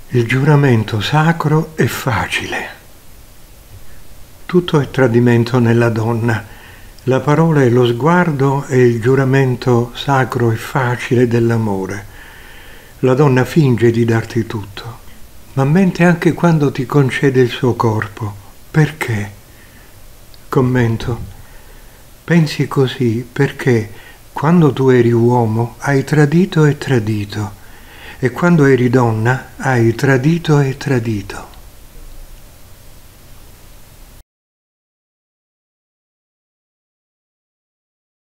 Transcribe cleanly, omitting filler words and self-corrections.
Il giuramento sacro è facile. Tutto è tradimento nella donna. La parola e lo sguardo è il giuramento sacro e facile dell'amore. La donna finge di darti tutto, ma mente anche quando ti concede il suo corpo. Perché? Commento. Pensi così perché quando tu eri uomo hai tradito e tradito, e quando eri donna hai tradito e tradito.